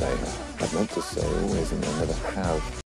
say, I've meant to say always and I never have.